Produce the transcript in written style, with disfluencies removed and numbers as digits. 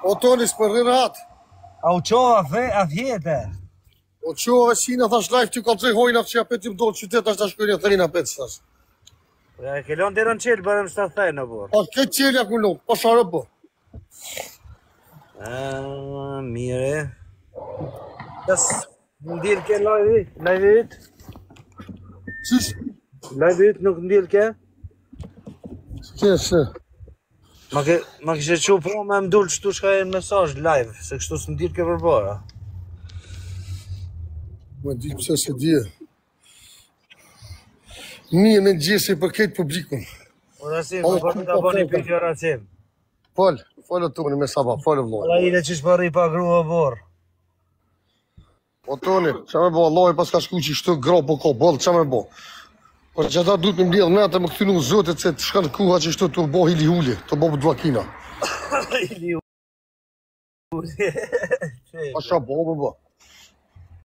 O Toni, s'për rirat. A u qova a vjetë? O qova sina, thash live ty ka të hojna që apet ju do qytet ashtë të shkojnë të rina apet thash. Ja, ke lon dherën qelë, bërëm së të thejnë, në borë. Po, këtë qelja ku lon, po shara po. Mire. Jas, ndilë ke live-it? Qish? Live-it nuk ndilë ke? Qeshe. Ma kishe që po me mdullë qëtu shka e në mesazh live, se kështu së ndilë ke përbara. Më di pëse se dje. Një në gjesi për këtë publikun. O Rasim, më përë të aboni për kjo Rasim. Falë Toni me saba, falë vlojë. Ola ide qish përri pa grua borë. O Toni, që me bo, Allah e pas ka shku që i shtë gra po ka bëllë, që me bo. Por që ata duhet me mbledh me të më këtynu zotit se të shkanë kuha që i shtë të bo hili huli, të bo për dvakina. Hili huli. Pa shka bo,